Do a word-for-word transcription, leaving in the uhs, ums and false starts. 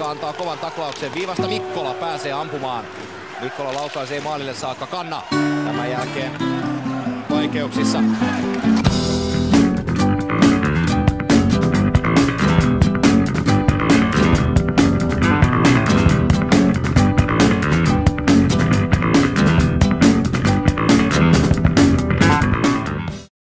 joka antaa kovan taklauksen. Viivasta Mikkola pääsee ampumaan. Mikkola laukaisee maalille saakka. Kanna tämän jälkeen vaikeuksissa.